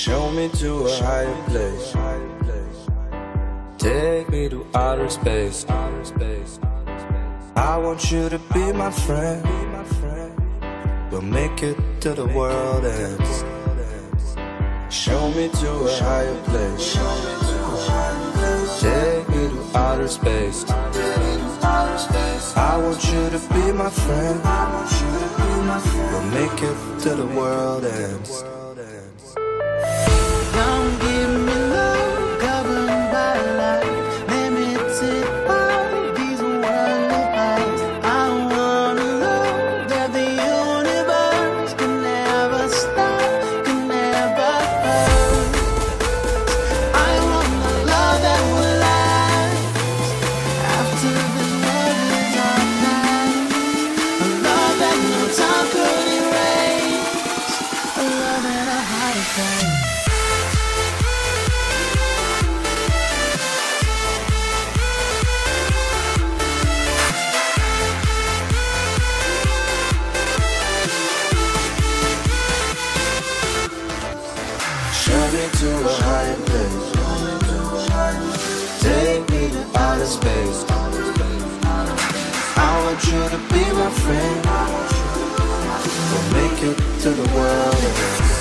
Show me to a higher place. Take me to outer space. I want you to be my friend. We'll make it to the world ends. Show me to a higher place. Take me to outer space. I want you to be my friend. We'll make it to the world ends. Don't give me love governed by life, limited by these worldly eyes. I want a love that the universe can never stop, can never hurt. I want a love that will last after this world is our past. A love that no time could erase. A love at a higher price. Show me to a higher place. Take me to outer space. I want you to be my friend. We'll make it to the world.